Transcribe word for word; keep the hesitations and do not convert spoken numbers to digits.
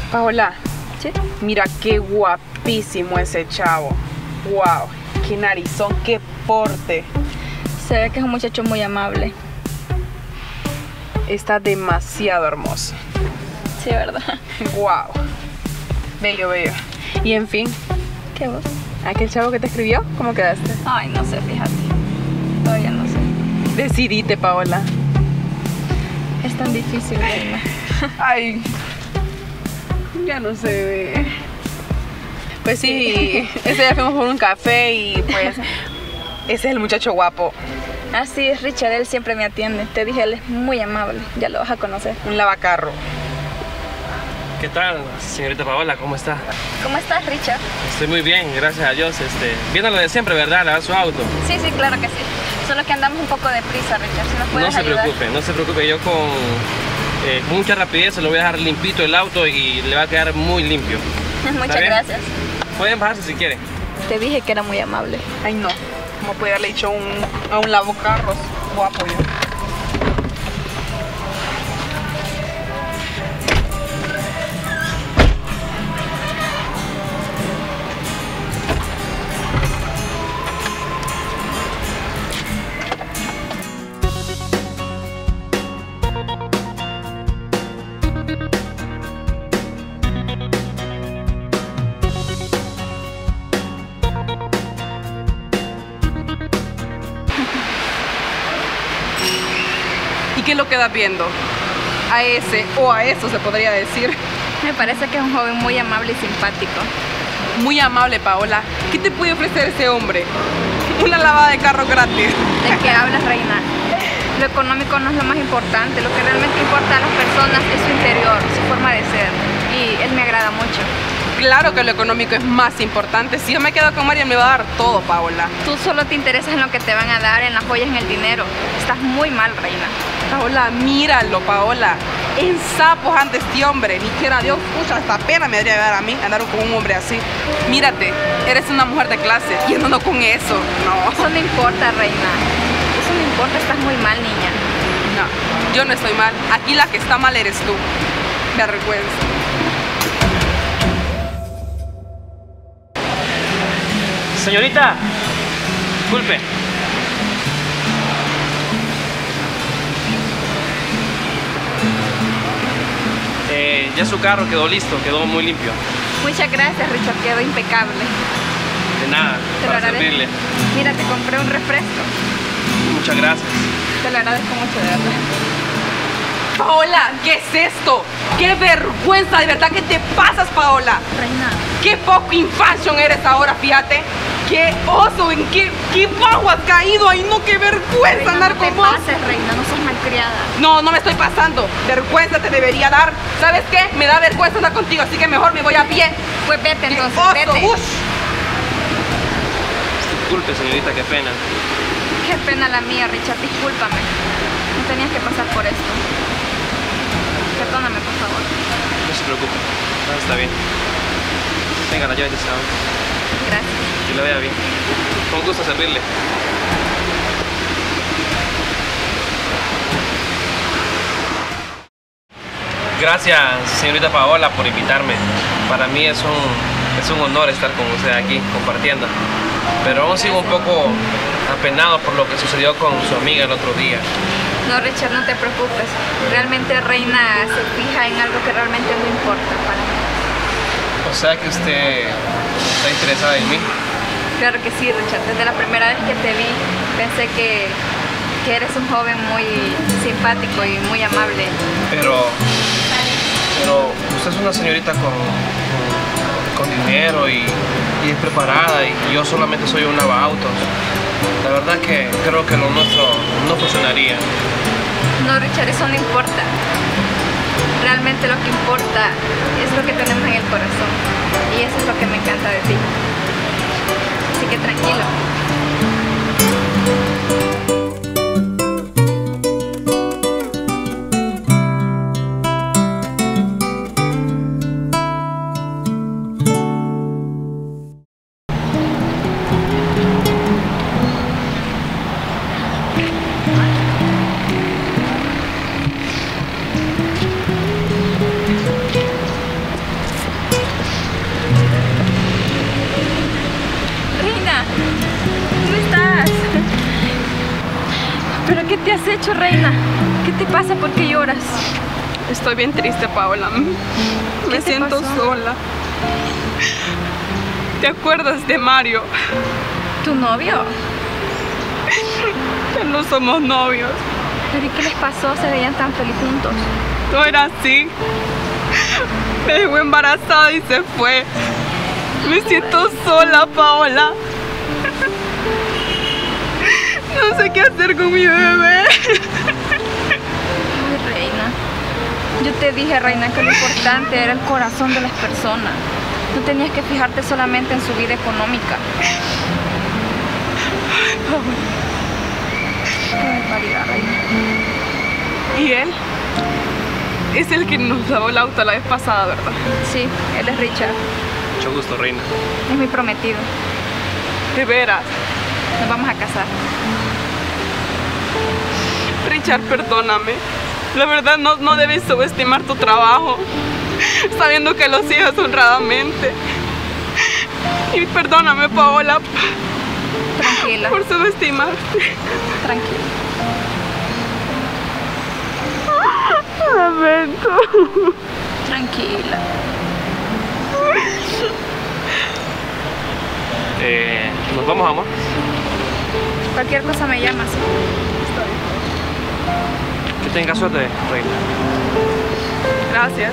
Paola, ¿Sí? mira qué guapísimo ese chavo. Wow, qué narizón, qué porte. Se ve que es un muchacho muy amable. Está demasiado hermoso. Sí, ¿verdad? Wow, bello, bello. Y en fin, ¿Qué vos? aquel chavo que te escribió, ¿cómo quedaste? Ay, no sé, fíjate. Todavía no sé. Decidite, Paola. Es tan difícil, Reina. Ay, ya no sé, bebé. Pues sí, ese día fuimos por un café y pues ese es el muchacho guapo. Así es, Richard, él siempre me atiende. Te dije, él es muy amable. Ya lo vas a conocer. Un lavacarro. ¿Qué tal, señorita Paola? ¿Cómo está? ¿Cómo estás, Richard? Estoy muy bien, gracias a Dios. Este, viendo lo de siempre, ¿verdad? Lavar su auto. Sí, sí, claro que sí. Solo que andamos un poco deprisa, Richard. Si nos puedes No se ayudar. preocupe, no se preocupe. Yo con eh, mucha rapidez se lo voy a dejar limpito el auto y le va a quedar muy limpio. Muchas bien? gracias. Pueden bajarse si quieren. Te dije que era muy amable. Ay, no. ¿Cómo podía haberle dicho un, a un lavacarros guapo yo? ¿Y qué lo quedas viendo? A ese o a eso se podría decir. Me parece que es un joven muy amable y simpático. Muy amable, Paola. ¿Qué te puede ofrecer ese hombre? Una lavada de carro gratis. ¿De qué hablas, Reina? Lo económico no es lo más importante. Lo que realmente importa a las personas es su interior, su forma de ser. Y él me agrada mucho. Claro que lo económico es más importante. Si yo me quedo con María, me va a dar todo, Paola. Tú solo te interesas en lo que te van a dar, en las joyas, en el dinero. Estás muy mal, Reina. Paola, míralo, Paola. En sapos ante este hombre. Ni quiera Dios, pucha, hasta pena me debería dar a mí andar con un hombre así. Mírate, eres una mujer de clase y no, no con eso, no. Eso no importa, Reina. Eso no importa, estás muy mal, niña. No, yo no estoy mal. Aquí la que está mal eres tú. Vergüenza. Señorita, disculpe. Eh, ya su carro quedó listo, quedó muy limpio. Muchas gracias, Richard. Quedó impecable. De nada, Te lo para agradezco. servirle. Mira, te compré un refresco. Muchas gracias. Te lo agradezco mucho, de verdad. Paola, ¿qué es esto? ¡Qué vergüenza! De verdad que te pasas, Paola. Reina. ¡Qué poco infanción eres ahora, fíjate! ¡Qué oso! ¿En qué, qué bajo has caído? ¡Ay, no, qué vergüenza Reina, andar no te con vos! pases, Reina, no sos malcriada. No, no me estoy pasando. Vergüenza te debería dar. ¿Sabes qué? Me da vergüenza andar contigo, así que mejor me voy a pie. Pues vete ¡Qué entonces, oso! vete. ¡Ush! Disculpe, señorita, qué pena. Qué pena la mía, Richard, discúlpame. No tenías que pasar por esto. Perdóname, por favor. No se preocupe. Todo está bien. Venga, la llave de ese auto. Gracias. Que le vaya bien. Con gusto servirle. Gracias, señorita Paola, por invitarme. Para mí es un, es un honor estar con usted aquí, compartiendo. Pero aún sigo un poco apenado por lo que sucedió con su amiga el otro día. No, Richard, no te preocupes. Realmente Reina se fija en algo que realmente no importa para mí. O sea que usted está interesada en mí. Claro que sí, Richard. Desde la primera vez que te vi, pensé que, que eres un joven muy simpático y muy amable. Pero, pero usted es una señorita con, con, con dinero y, y es preparada y yo solamente soy un lavautos. La verdad que creo que lo nuestro no funcionaría. No, Richard, eso no importa. Realmente lo que importa es lo que tenemos en el corazón. Y eso es lo que me encanta de ti. Así que tranquilo. ¿Qué has hecho, reina? ¿Qué te pasa? ¿Por qué lloras? Estoy bien triste, Paola. Me te siento pasó? sola. ¿Te acuerdas de Mario? ¿Tu novio? Ya no somos novios. ¿Pero y qué les pasó? Se veían tan felices juntos. No era así. Me dejó embarazada y se fue. Me siento sola, Paola. No sé qué hacer con mi bebé. Ay, reina. Yo te dije, reina, que lo importante era el corazón de las personas. No tenías que fijarte solamente en su vida económica. Qué barbaridad, reina. ¿Y él? Es el que nos lavó el auto la vez pasada, ¿verdad? Sí, él es Richard. Mucho gusto, reina. Es mi prometido. De veras. Nos vamos a casar. Richard, perdóname. La verdad no, no debes subestimar tu trabajo, sabiendo que lo sigues honradamente. Y perdóname, Paola, Tranquila, por subestimarte. tranquila. Lamento. Tranquila. Eh, ¿Nos vamos, amor? Cualquier cosa me llamas. Que tenga suerte, reina. Gracias.